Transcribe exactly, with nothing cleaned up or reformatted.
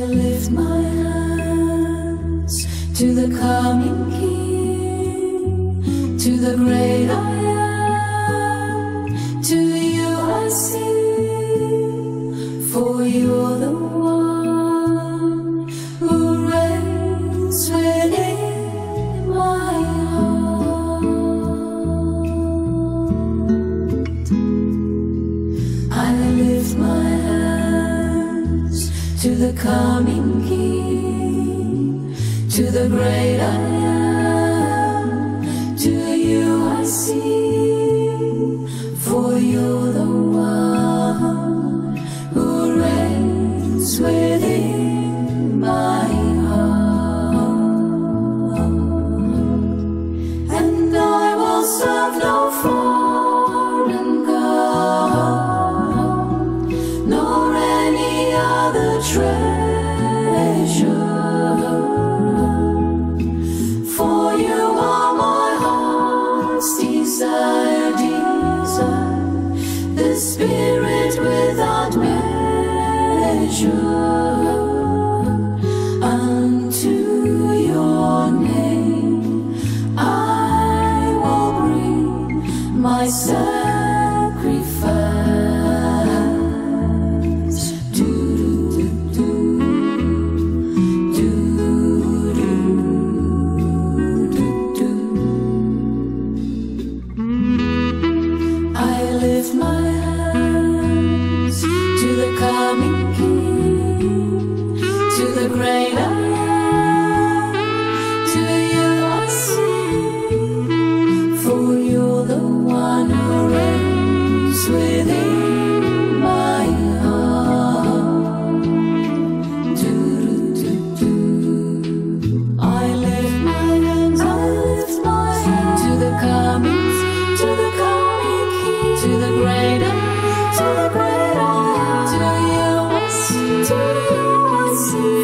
lift my hands to the coming King, to the great I am. To you I sing, for you're the one who reigns within my heart. I lift my hands to the coming King, to the great I am. To you I sing, for you're the one who reigns within my heart. And I will serve no foreign God, nor any other treasure. For you are my heart's desire, desire, the Spirit without measure. Unto your name I will bring my sacrifice. Do, do, do, do, do, do, do. I lift my hands to the coming King, to the great I am. To you I sing, for you're the one who reigns within my heart. Do, do, do, do. I lift my hands, I lift my hands to the coming, to the coming King, to the great I am, to the great I am. To you I sing, to you I sing.